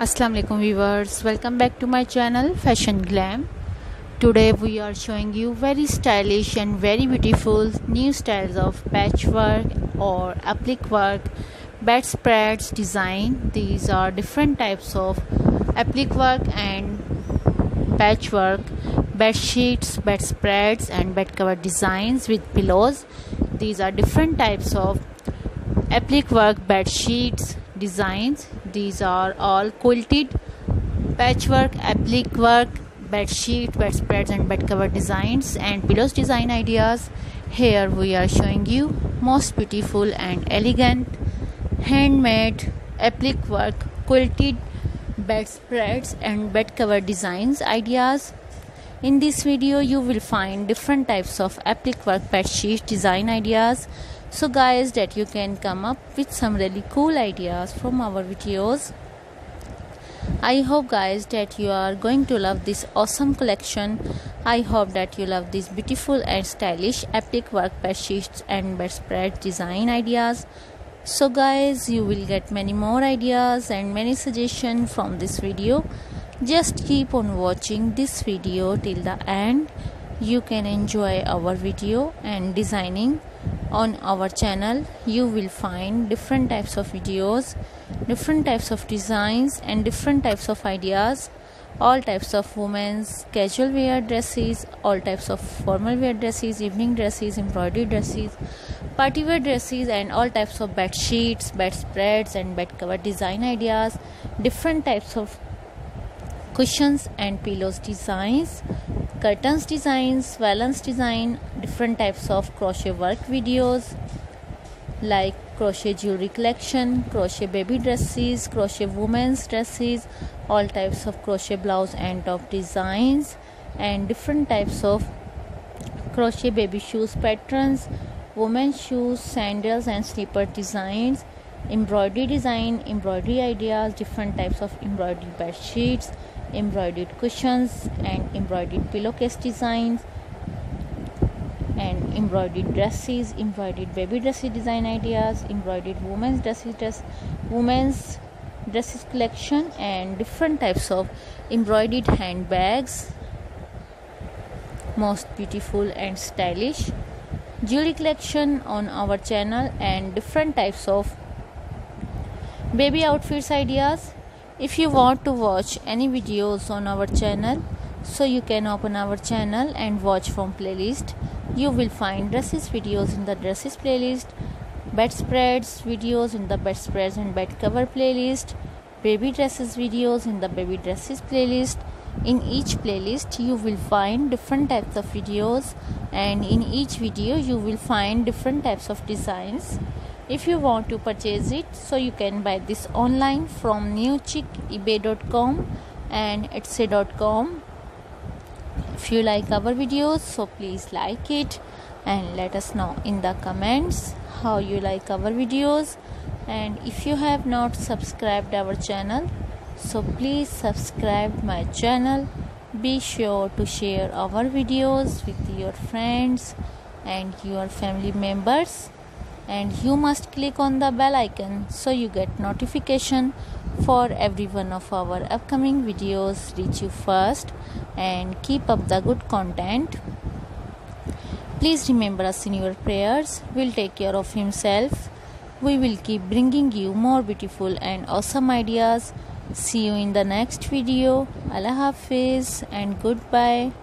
Assalamu alaikum viewers, welcome back to my channel Fashion Glam. Today we are showing you very stylish and very beautiful new styles of patchwork or applique work, bedspreads design. These are different types of applique work and patchwork, bed sheets, bedspreads and bed cover designs with pillows. These are different types of applique work bed sheets designs. These are all quilted patchwork, applique work, bed sheet, bedspreads and bed cover designs and pillows design ideas. Here we are showing you most beautiful and elegant handmade applique work, quilted bedspreads and bed cover designs ideas. In this video you will find different types of applique work bed sheet design ideas, so guys, that you can come up with some really cool ideas from our videos. I hope guys that you are going to love this awesome collection. I hope that you love these beautiful and stylish applique work bed sheets and bedspread design ideas. So guys, you will get many more ideas and many suggestions from this video. Just keep on watching this video till the end. You can enjoy our video and designing on our channel. You will find different types of videos, different types of designs and different types of ideas, all types of women's casual wear dresses, all types of formal wear dresses, evening dresses, embroidery dresses, party wear dresses and all types of bed sheets, bedspreads and bed cover design ideas, different types of cushions and pillows designs, curtains designs, valance design, different types of crochet work videos like crochet jewelry collection, crochet baby dresses, crochet women's dresses, all types of crochet blouse and top designs and different types of crochet baby shoes patterns, women's shoes, sandals and slipper designs, embroidery design, embroidery ideas, different types of embroidery bed sheets, embroidered cushions and embroidered pillowcase designs and embroidered dresses, embroidered baby dresses design ideas, embroidered women's dresses collection and different types of embroidered handbags, most beautiful and stylish jewelry collection on our channel and different types of baby outfits ideas. If you want to watch any videos on our channel, so you can open our channel and watch from playlist. You will find dresses videos in the dresses playlist, bedspreads videos in the bedspreads and bed cover playlist, baby dresses videos in the baby dresses playlist. In each playlist you will find different types of videos and in each video you will find different types of designs. If you want to purchase it, so you can buy this online from newchick, ebay.com and etsy.com. If you like our videos, so please like it and let us know in the comments how you like our videos. And if you have not subscribed our channel, so please subscribe my channel. Be sure to share our videos with your friends and your family members. And you must click on the bell icon so you get notification for every one of our upcoming videos reach you first, and keep up the good content. Please remember us in your prayers. We'll take care of himself. We will keep bringing you more beautiful and awesome ideas. See you in the next video. Allah Hafiz and goodbye.